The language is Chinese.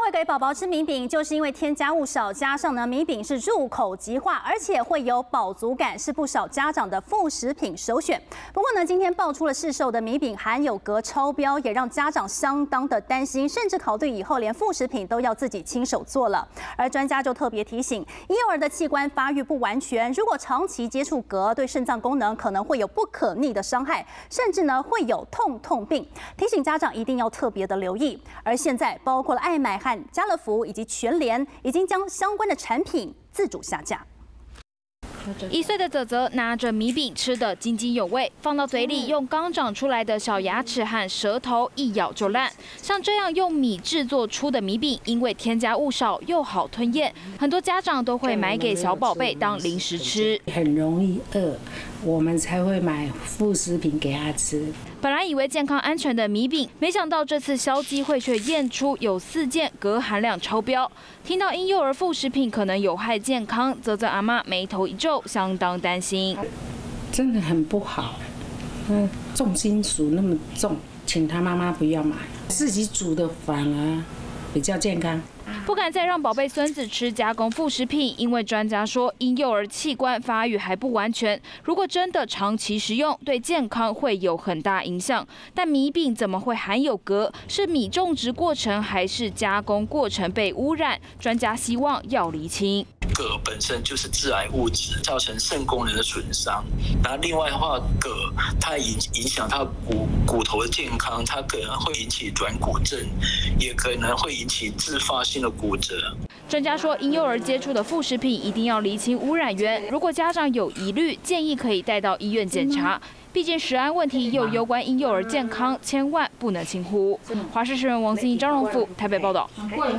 会给宝宝吃米饼，就是因为添加物少，加上呢米饼是入口即化，而且会有饱足感，是不少家长的副食品首选。不过呢，今天爆出了市售的米饼含有镉超标，也让家长相当的担心，甚至考虑以后连副食品都要自己亲手做了。而专家就特别提醒，婴幼儿的器官发育不完全，如果长期接触镉，对肾脏功能可能会有不可逆的伤害，甚至呢会有痛病。提醒家长一定要特别的留意。而现在包括了爱买和家乐福以及全联已经将相关的产品自主下架。 1岁的泽泽拿着米饼吃得津津有味，放到嘴里用刚长出来的小牙齿和舌头一咬就烂。像这样用米制作出的米饼，因为添加物少又好吞咽，很多家长都会买给小宝贝当零食吃。 很容易饿，我们才会买副食品给他吃。 本来以为健康安全的米饼，没想到这次消基会却验出有4件镉含量超标。听到婴幼儿副食品可能有害健康，泽泽阿嬷眉头一皱，相当担心。 真的很不好，重金属那么重，请他妈妈不要买，自己煮的反而比较健康。 不敢再让宝贝孙子吃加工副食品，因为专家说婴幼儿器官发育还不完全，如果真的长期食用，对健康会有很大影响。但米饼怎么会含有镉？是米种植过程还是加工过程被污染？专家希望要厘清。 镉本身就是致癌物质，造成肾功能的损伤。然后另外的话，镉它影响它骨头的健康，它可能会引起软骨症，也可能会引起自发性的骨折。 专家说，婴幼儿接触的副食品一定要厘清污染源。如果家长有疑虑，建议可以带到医院检查。毕竟食安问题又攸关婴幼儿健康，千万不能轻忽。华视新闻王欣怡、张荣甫台北报道。